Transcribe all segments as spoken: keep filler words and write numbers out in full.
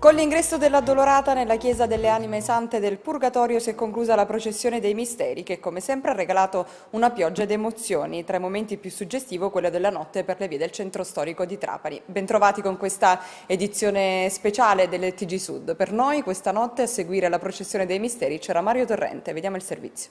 Con l'ingresso dell'Addolorata nella chiesa delle Anime Sante del Purgatorio si è conclusa la processione dei misteri che come sempre ha regalato una pioggia di emozioni. Tra i momenti più suggestivo quello della notte per le vie del centro storico di Trapani. Bentrovati con questa edizione speciale delle T G Sud. Per noi questa notte a seguire la processione dei misteri c'era Mario Torrente. Vediamo il servizio.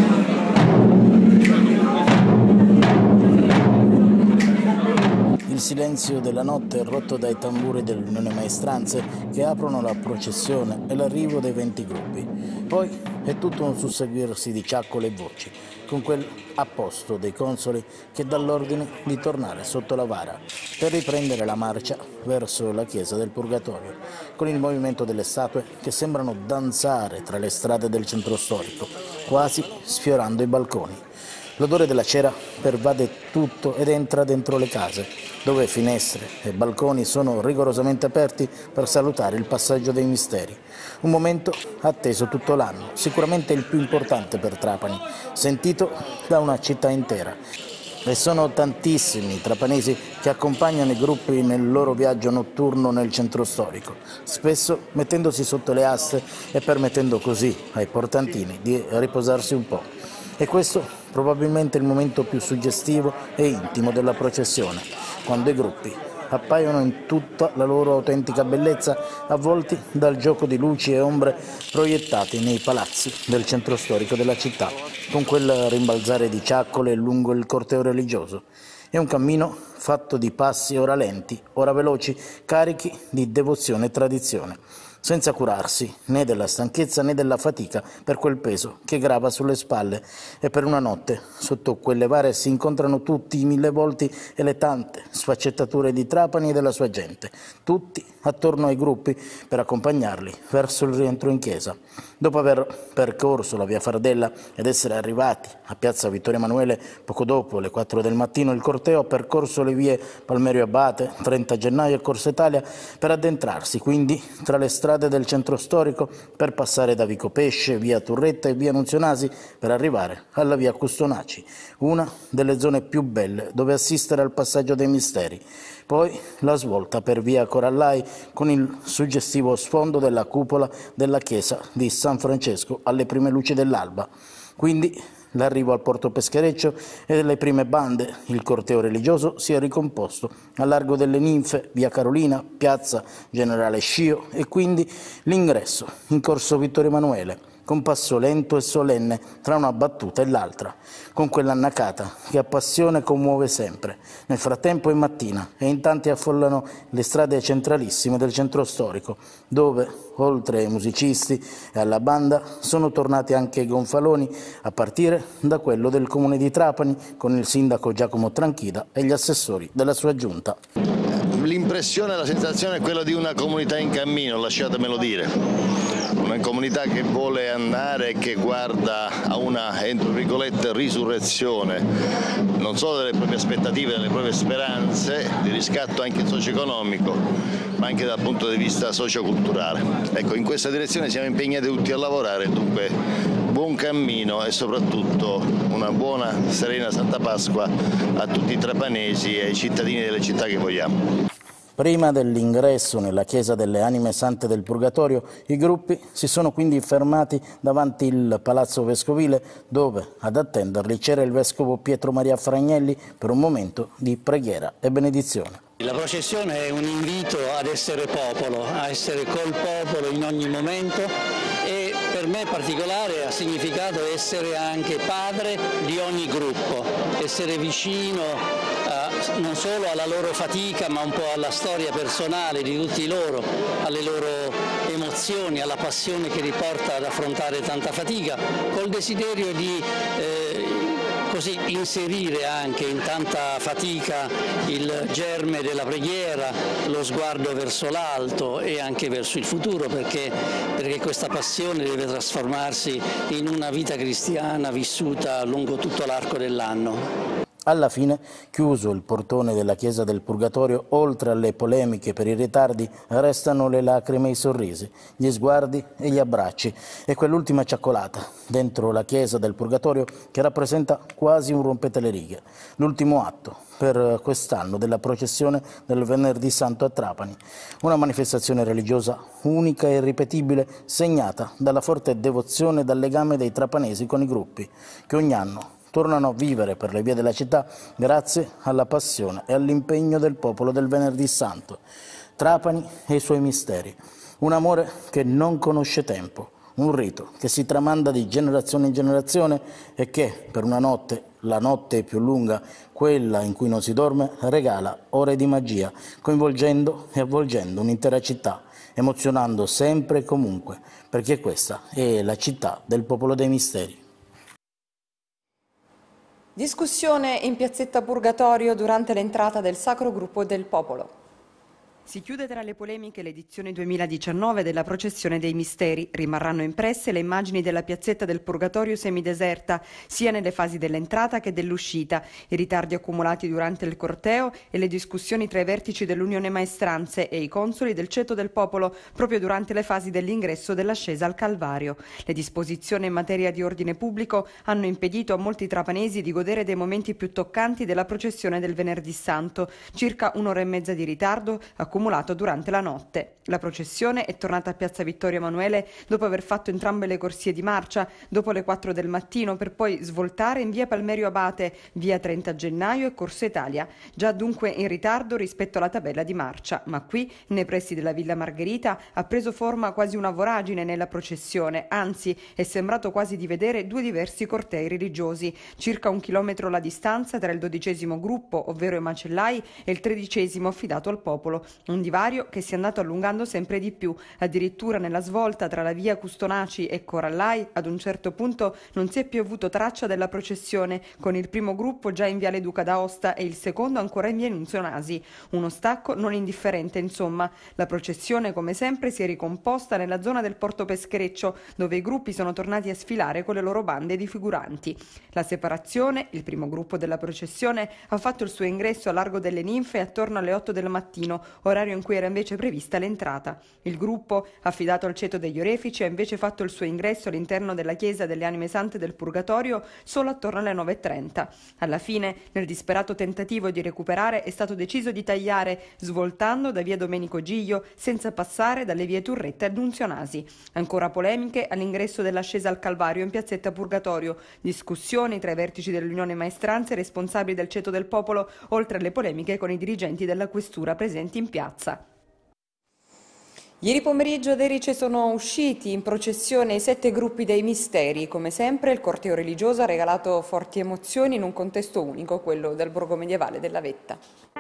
Il silenzio della notte è rotto dai tamburi delle None Maestranze che aprono la processione e l'arrivo dei venti gruppi. Poi è tutto un susseguirsi di ciaccole e voci, con quel apposto dei consoli che dà l'ordine di tornare sotto la vara per riprendere la marcia verso la chiesa del Purgatorio, con il movimento delle statue che sembrano danzare tra le strade del centro storico, quasi sfiorando i balconi. L'odore della cera pervade tutto ed entra dentro le case, dove finestre e balconi sono rigorosamente aperti per salutare il passaggio dei misteri. Un momento atteso tutto l'anno, sicuramente il più importante per Trapani, sentito da una città intera. E sono tantissimi i trapanesi che accompagnano i gruppi nel loro viaggio notturno nel centro storico, spesso mettendosi sotto le aste e permettendo così ai portantini di riposarsi un po'. E questo probabilmente è il momento più suggestivo e intimo della processione, quando i gruppi appaiono in tutta la loro autentica bellezza, avvolti dal gioco di luci e ombre proiettati nei palazzi del centro storico della città, con quel rimbalzare di ciaccole lungo il corteo religioso. È un cammino fatto di passi ora lenti, ora veloci, carichi di devozione e tradizione, senza curarsi né della stanchezza né della fatica per quel peso che grava sulle spalle. E per una notte, sotto quelle vare, si incontrano tutti i mille volti e le tante sfaccettature di Trapani e della sua gente, tutti attorno ai gruppi per accompagnarli verso il rientro in chiesa. Dopo aver percorso la via Fardella ed essere arrivati a piazza Vittorio Emanuele poco dopo le quattro del mattino, il corteo ha percorso le vie Palmerio Abate, trenta gennaio e Corsa Italia per addentrarsi quindi tra le strade del centro storico, per passare da Vico Pesce, via Turretta e via Nunzionasi per arrivare alla via Custonaci, una delle zone più belle dove assistere al passaggio dei misteri. Poi la svolta per via Corallai con il suggestivo sfondo della cupola della chiesa di San Francesco alle prime luci dell'alba. Quindi l'arrivo al Porto Peschereccio e delle prime bande, il corteo religioso si è ricomposto a largo delle Ninfe, via Carolina, piazza Generale Scio e quindi l'ingresso in corso Vittorio Emanuele, con passo lento e solenne tra una battuta e l'altra, con quell'annacata che appassiona e commuove sempre. Nel frattempo è mattina e in tanti affollano le strade centralissime del centro storico, dove, oltre ai musicisti e alla banda, sono tornati anche i gonfaloni, a partire da quello del comune di Trapani, con il sindaco Giacomo Tranchida e gli assessori della sua giunta. L'impressione e la sensazione è quella di una comunità in cammino, lasciatemelo dire. Una comunità che vuole andare e che guarda a una, entro virgolette, risurrezione, non solo delle proprie aspettative, delle proprie speranze, di riscatto anche socio-economico, ma anche dal punto di vista socioculturale. Ecco, in questa direzione siamo impegnati tutti a lavorare, dunque buon cammino e soprattutto una buona, serena Santa Pasqua a tutti i trapanesi e ai cittadini delle città che vogliamo. Prima dell'ingresso nella chiesa delle Anime Sante del Purgatorio, i gruppi si sono quindi fermati davanti il Palazzo Vescovile, dove ad attenderli c'era il vescovo Pietro Maria Fragnelli per un momento di preghiera e benedizione. La processione è un invito ad essere popolo, a essere col popolo in ogni momento, e per me in particolare ha significato essere anche padre di ogni gruppo, essere vicino eh, non solo alla loro fatica ma un po' alla storia personale di tutti loro, alle loro emozioni, alla passione che li porta ad affrontare tanta fatica, col desiderio di eh, così inserire anche in tanta fatica il germe della preghiera, lo sguardo verso l'alto e anche verso il futuro, perché, perché questa passione deve trasformarsi in una vita cristiana vissuta lungo tutto l'arco dell'anno. Alla fine, chiuso il portone della chiesa del Purgatorio, oltre alle polemiche per i ritardi, restano le lacrime e i sorrisi, gli sguardi e gli abbracci e quell'ultima ciaccolata dentro la chiesa del Purgatorio che rappresenta quasi un rompete-le-righe, l'ultimo atto per quest'anno della processione del Venerdì Santo a Trapani, una manifestazione religiosa unica e irripetibile, segnata dalla forte devozione e dal legame dei trapanesi con i gruppi, che ogni anno tornano a vivere per le vie della città grazie alla passione e all'impegno del popolo del Venerdì Santo. Trapani e i suoi misteri, un amore che non conosce tempo, un rito che si tramanda di generazione in generazione e che per una notte, la notte più lunga, quella in cui non si dorme, regala ore di magia, coinvolgendo e avvolgendo un'intera città, emozionando sempre e comunque, perché questa è la città del popolo dei misteri. Discussione in piazzetta Purgatorio durante l'entrata del Sacro Gruppo del Popolo. Si chiude tra le polemiche l'edizione duemiladiciannove della Processione dei Misteri. Rimarranno impresse le immagini della piazzetta del Purgatorio semideserta, sia nelle fasi dell'entrata che dell'uscita, i ritardi accumulati durante il corteo e le discussioni tra i vertici dell'Unione Maestranze e i consoli del Ceto del Popolo proprio durante le fasi dell'ingresso e dell'ascesa al Calvario. Le disposizioni in materia di ordine pubblico hanno impedito a molti trapanesi di godere dei momenti più toccanti della processione del Venerdì Santo, circa un'ora e mezza di ritardo accumulato durante la notte. La processione è tornata a Piazza Vittorio Emanuele dopo aver fatto entrambe le corsie di marcia, dopo le quattro del mattino, per poi svoltare in via Palmerio Abate, via trenta gennaio e Corso Italia, già dunque in ritardo rispetto alla tabella di marcia, ma qui, nei pressi della Villa Margherita, ha preso forma quasi una voragine nella processione, anzi è sembrato quasi di vedere due diversi cortei religiosi, circa un chilometro la distanza tra il dodicesimo gruppo, ovvero i macellai, e il tredicesimo affidato al popolo, un divario che si è andato allungando sempre di più, addirittura nella svolta tra la via Custonaci e Corallai ad un certo punto non si è più avuto traccia della processione, con il primo gruppo già in viale Duca d'Aosta e il secondo ancora in via Nunzio Nasi, uno stacco non indifferente insomma. La processione come sempre si è ricomposta nella zona del Porto Peschereccio, dove i gruppi sono tornati a sfilare con le loro bande di figuranti. La separazione, il primo gruppo della processione, ha fatto il suo ingresso a Largo delle Ninfe attorno alle otto del mattino, orario in cui era invece prevista l'entrata. Il gruppo, affidato al Ceto degli Orefici, ha invece fatto il suo ingresso all'interno della chiesa delle Anime Sante del Purgatorio solo attorno alle nove e trenta. Alla fine, nel disperato tentativo di recuperare, è stato deciso di tagliare, svoltando da via Domenico Giglio, senza passare dalle vie Turretta e Nunzio Nasi. Ancora polemiche all'ingresso dell'ascesa al Calvario in piazzetta Purgatorio, discussioni tra i vertici dell'Unione Maestranze e responsabili del Ceto del Popolo, oltre alle polemiche con i dirigenti della questura presenti in piazza. Ieri pomeriggio ad Erice sono usciti in processione i sette gruppi dei misteri. Come sempre il corteo religioso ha regalato forti emozioni in un contesto unico, quello del borgo medievale della Vetta.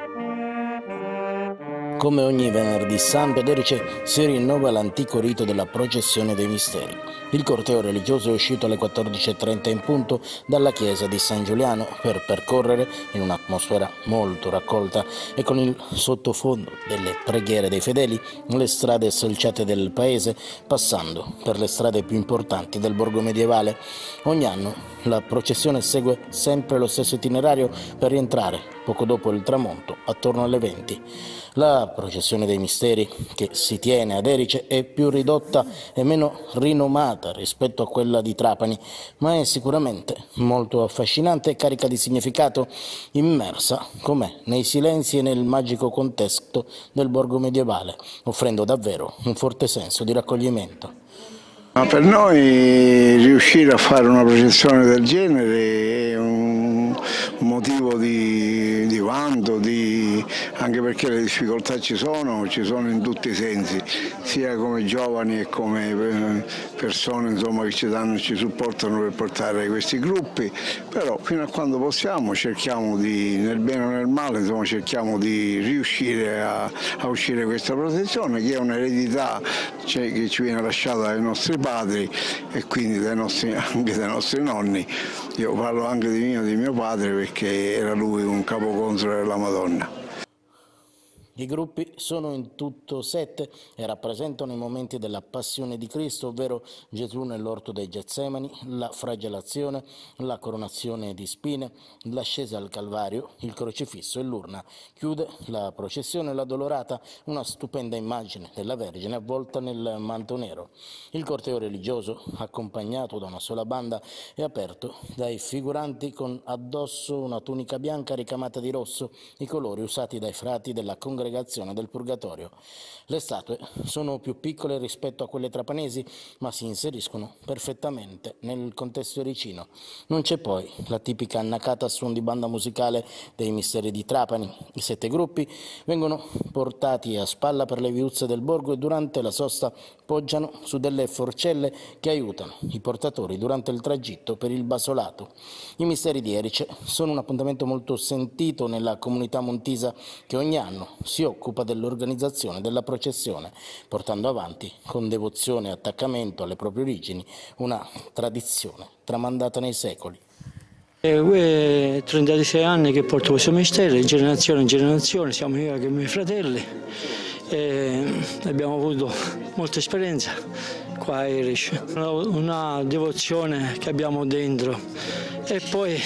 Come ogni venerdì santo ad Erice si rinnova l'antico rito della processione dei misteri. Il corteo religioso è uscito alle quattordici e trenta in punto dalla chiesa di San Giuliano per percorrere, in un'atmosfera molto raccolta e con il sottofondo delle preghiere dei fedeli, le strade selciate del paese, passando per le strade più importanti del borgo medievale. Ogni anno la processione segue sempre lo stesso itinerario per rientrare poco dopo il tramonto, attorno alle venti. La processione dei misteri che si tiene ad Erice è più ridotta e meno rinomata rispetto a quella di Trapani, ma è sicuramente molto affascinante e carica di significato, immersa com'è nei silenzi e nel magico contesto del borgo medievale, offrendo davvero un forte senso di raccoglimento. Ma per noi riuscire a fare una processione del genere è un motivo di, di vanto, di, anche perché le difficoltà ci sono, ci sono in tutti i sensi, sia come giovani e come persone insomma, che ci danno e ci supportano per portare questi gruppi, però fino a quando possiamo cerchiamo di, nel bene o nel male, insomma, cerchiamo di riuscire a, a uscire questa processione che è un'eredità cioè, che ci viene lasciata dai nostri padri e quindi dai nostri, anche dai nostri nonni. Io parlo anche di mio, di mio padre perché era lui un capoconsole della Madonna. I gruppi sono in tutto sette e rappresentano i momenti della passione di Cristo, ovvero Gesù nell'orto dei Getsemani, la flagellazione, la coronazione di spine, l'ascesa al Calvario, il crocifisso e l'urna. Chiude la processione la dolorata, una stupenda immagine della Vergine avvolta nel manto nero. Il corteo religioso, accompagnato da una sola banda, è aperto dai figuranti con addosso una tunica bianca ricamata di rosso, i colori usati dai frati della congregazione del Purgatorio. Le statue sono più piccole rispetto a quelle trapanesi, ma si inseriscono perfettamente nel contesto ericino. Non c'è poi la tipica annacata a suon di banda musicale dei misteri di Trapani. I sette gruppi vengono portati a spalla per le viuzze del borgo e durante la sosta poggiano su delle forcelle che aiutano i portatori durante il tragitto per il basolato. I misteri di Erice sono un appuntamento molto sentito nella comunità montisa che ogni anno si occupa dell'organizzazione della processione, portando avanti con devozione e attaccamento alle proprie origini una tradizione tramandata nei secoli. È trentasei anni che porto questo mistero, di generazione in generazione, siamo io e i miei fratelli, e abbiamo avuto molta esperienza qua a Erice, una devozione che abbiamo dentro e poi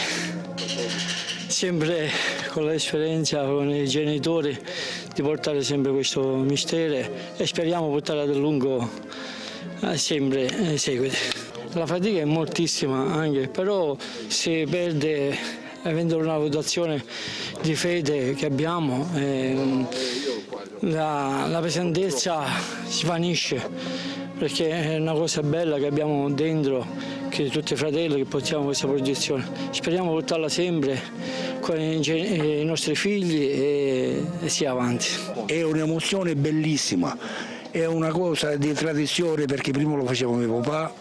sempre con l'esperienza, con i genitori, di portare sempre questo mistero e speriamo portarla a lungo sempre nei seguiti. La fatica è moltissima anche, però si perde, avendo una votazione di fede che abbiamo, eh, la, la pesantezza svanisce, perché è una cosa bella che abbiamo dentro, che tutti i fratelli che portiamo questa progettazione. Speriamo di portarla sempre con i, i nostri figli e, e sia avanti. È un'emozione bellissima, è una cosa di tradizione perché prima lo faceva mio papà,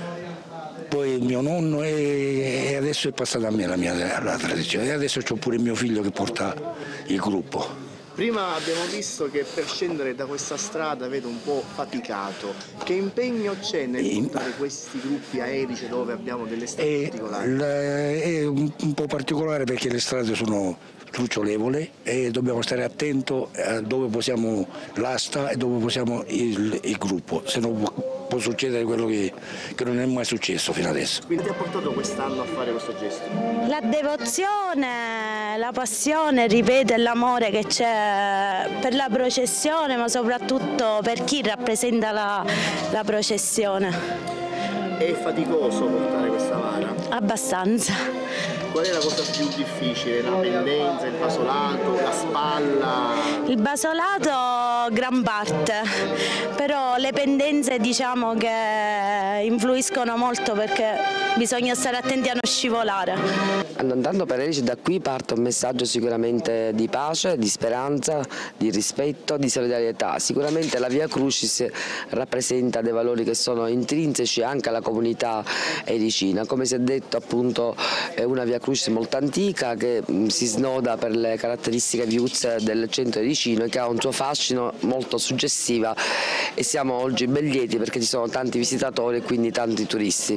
poi mio nonno e adesso è passata a me la mia la tradizione e adesso c'ho pure mio figlio che porta il gruppo. Prima abbiamo visto che per scendere da questa strada vedo un po' faticato. Che impegno c'è nel portare questi gruppi a Erice dove abbiamo delle strade particolari? È un po' particolare perché le strade sono trucciolevole e dobbiamo stare attenti a dove posiamo l'asta e dove posiamo il, il gruppo, se no può succedere quello che, che non è mai successo fino adesso. Quindi ti ha portato quest'anno a fare questo gesto? La devozione, la passione, ripeto, l'amore che c'è per la processione, ma soprattutto per chi rappresenta la, la processione. È faticoso portare questa vara? Abbastanza. Qual è la cosa più difficile? La pendenza, il basolato, la spalla? Il basolato gran parte, però le pendenze diciamo che influiscono molto perché bisogna stare attenti a non scivolare. Andando per Erice da qui parte un messaggio sicuramente di pace, di speranza, di rispetto, di solidarietà. Sicuramente la Via Crucis rappresenta dei valori che sono intrinseci anche alla comunità ericina. Come si è detto appunto è una Via Crucis molto antica che si snoda per le caratteristiche viuzze del centro ericino e che ha un suo fascino molto suggestiva e siamo oggi ben lieti perché ci sono tanti visitatori e quindi tanti turisti.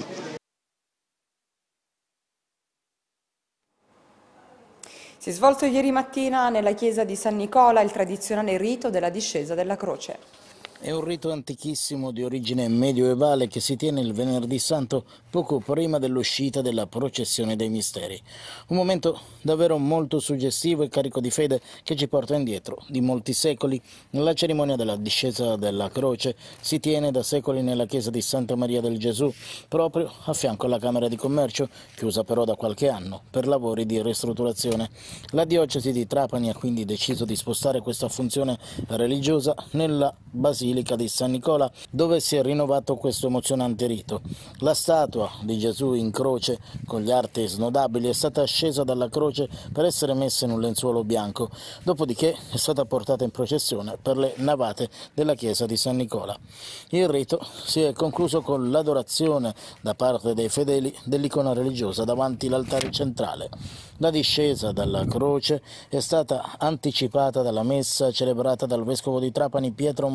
Si è svolto ieri mattina nella chiesa di San Nicola il tradizionale rito della discesa della croce. È un rito antichissimo di origine medioevale che si tiene il venerdì santo poco prima dell'uscita della processione dei misteri. Un momento davvero molto suggestivo e carico di fede che ci porta indietro di molti secoli. La cerimonia della discesa della croce si tiene da secoli nella chiesa di Santa Maria del Gesù, proprio a fianco alla Camera di Commercio, chiusa però da qualche anno per lavori di ristrutturazione. La diocesi di Trapani ha quindi deciso di spostare questa funzione religiosa nella Basilica di San Nicola, dove si è rinnovato questo emozionante rito. La statua di Gesù in croce con gli arti snodabili è stata scesa dalla croce per essere messa in un lenzuolo bianco, dopodiché è stata portata in processione per le navate della chiesa di San Nicola. Il rito si è concluso con l'adorazione da parte dei fedeli dell'icona religiosa davanti all'altare centrale. La discesa dalla croce è stata anticipata dalla messa celebrata dal vescovo di Trapani Pietro Maria Francesco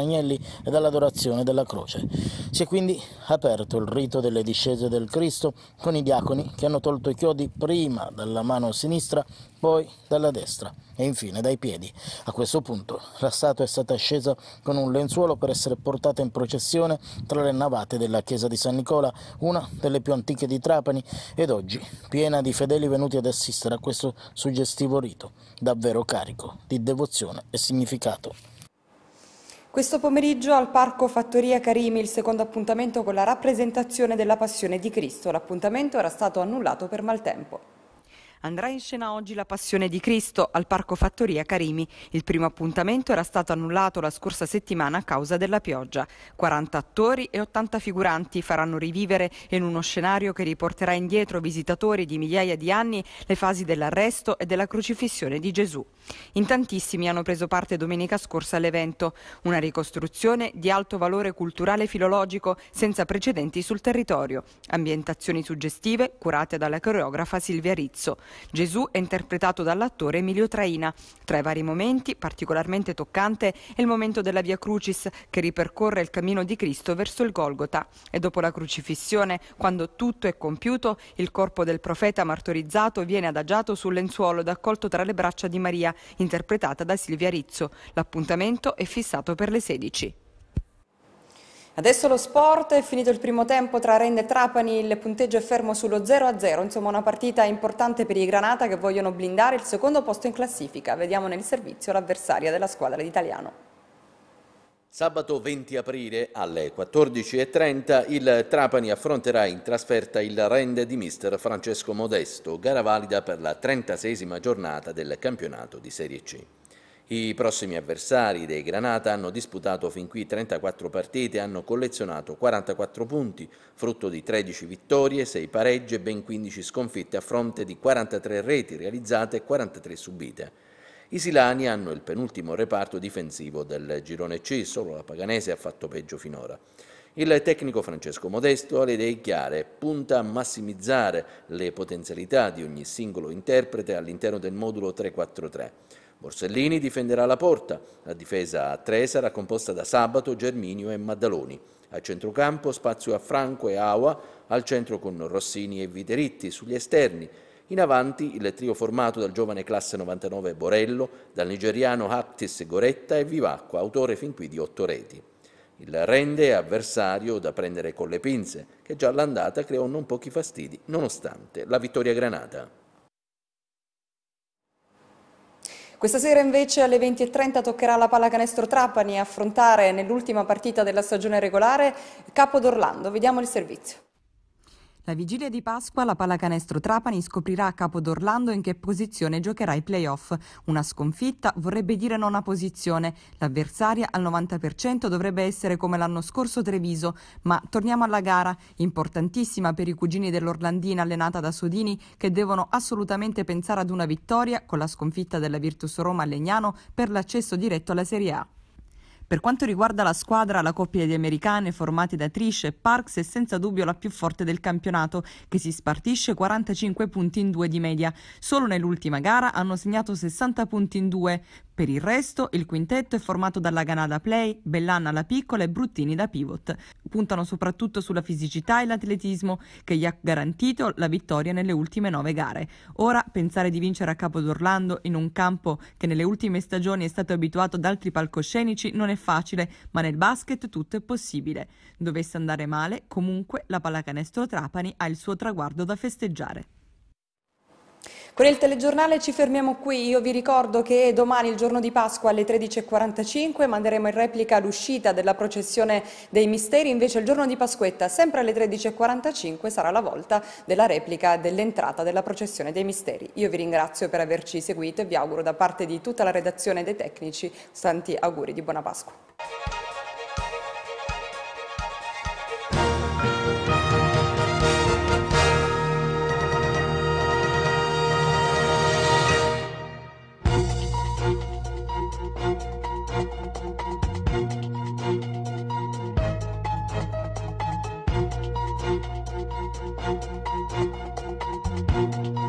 agnelli e dall'adorazione della croce. Si è quindi aperto il rito delle discese del Cristo con i diaconi che hanno tolto i chiodi prima dalla mano sinistra, poi dalla destra e infine dai piedi. A questo punto la statua è stata scesa con un lenzuolo per essere portata in processione tra le navate della chiesa di San Nicola, una delle più antiche di Trapani, ed oggi piena di fedeli venuti ad assistere a questo suggestivo rito, davvero carico di devozione e significato. Questo pomeriggio al Parco Fattoria Carimi il secondo appuntamento con la rappresentazione della Passione di Cristo. L'appuntamento era stato annullato per maltempo. Andrà in scena oggi la Passione di Cristo al Parco Fattoria Carimi. Il primo appuntamento era stato annullato la scorsa settimana a causa della pioggia. quaranta attori e ottanta figuranti faranno rivivere in uno scenario che riporterà indietro visitatori di migliaia di anni le fasi dell'arresto e della crocifissione di Gesù. In tantissimi hanno preso parte domenica scorsa all'evento, una ricostruzione di alto valore culturale e filologico senza precedenti sul territorio. Ambientazioni suggestive curate dalla coreografa Silvia Rizzo. Gesù è interpretato dall'attore Emilio Traina. Tra i vari momenti, particolarmente toccante è il momento della Via Crucis, che ripercorre il cammino di Cristo verso il Golgota. E dopo la crocifissione, quando tutto è compiuto, il corpo del profeta martorizzato viene adagiato sul lenzuolo ed accolto tra le braccia di Maria, interpretata da Silvia Rizzo. L'appuntamento è fissato per le sedici. Adesso lo sport, è finito il primo tempo tra Rende e Trapani, il punteggio è fermo sullo zero a zero, insomma una partita importante per i Granata che vogliono blindare il secondo posto in classifica. Vediamo nel servizio l'avversaria della squadra di Italiano. Sabato venti aprile alle quattordici e trenta il Trapani affronterà in trasferta il Rende di mister Francesco Modesto, gara valida per la trentaseiesima giornata del campionato di Serie C. I prossimi avversari dei Granata hanno disputato fin qui trentaquattro partite e hanno collezionato quarantaquattro punti, frutto di tredici vittorie, sei pareggi e ben quindici sconfitte a fronte di quarantatré reti realizzate e quarantatré subite. I silani hanno il penultimo reparto difensivo del girone C, solo la Paganese ha fatto peggio finora. Il tecnico Francesco Modesto ha le idee chiare, punta a massimizzare le potenzialità di ogni singolo interprete all'interno del modulo tre quattro tre. Borsellini difenderà la porta, la difesa a tre sarà composta da Sabato, Germinio e Maddaloni. A centrocampo spazio a Franco e Aua, al centro con Rossini e Viteritti, sugli esterni. In avanti il trio formato dal giovane classe novantanove Borello, dal nigeriano Haptis Goretta e Vivacqua, autore fin qui di otto reti. Il Rende è avversario da prendere con le pinze, che già all'andata creò non pochi fastidi, nonostante la vittoria granata. Questa sera invece alle venti e trenta toccherà alla Pallacanestro Trapani affrontare nell'ultima partita della stagione regolare Capodorlando. Vediamo il servizio. La vigilia di Pasqua la Pallacanestro Trapani scoprirà a Capodorlando in che posizione giocherà i play-off. Una sconfitta vorrebbe dire nona posizione. L'avversaria al novanta per cento dovrebbe essere come l'anno scorso Treviso, ma torniamo alla gara, importantissima per i cugini dell'Orlandina allenata da Sodini, che devono assolutamente pensare ad una vittoria con la sconfitta della Virtus Roma a Legnano per l'accesso diretto alla Serie A. Per quanto riguarda la squadra, la coppia di americane formati da Trish e Parks è senza dubbio la più forte del campionato, che si spartisce quarantacinque punti in due di media. Solo nell'ultima gara hanno segnato sessanta punti in due. Per il resto, il quintetto è formato dalla Ganada Play, Bellanna la piccola e Bruttini da pivot. Puntano soprattutto sulla fisicità e l'atletismo, che gli ha garantito la vittoria nelle ultime nove gare. Ora, pensare di vincere a Capodorlando in un campo che nelle ultime stagioni è stato abituato ad altri palcoscenici non è facile, ma nel basket tutto è possibile. Dovesse andare male, comunque la Pallacanestro Trapani ha il suo traguardo da festeggiare. Con il telegiornale ci fermiamo qui. Io vi ricordo che domani, il giorno di Pasqua, alle tredici e quarantacinque manderemo in replica l'uscita della processione dei misteri. Invece il giorno di Pasquetta, sempre alle tredici e quarantacinque, sarà la volta della replica dell'entrata della processione dei misteri. Io vi ringrazio per averci seguito e vi auguro da parte di tutta la redazione dei tecnici tanti auguri di buona Pasqua. Thank you.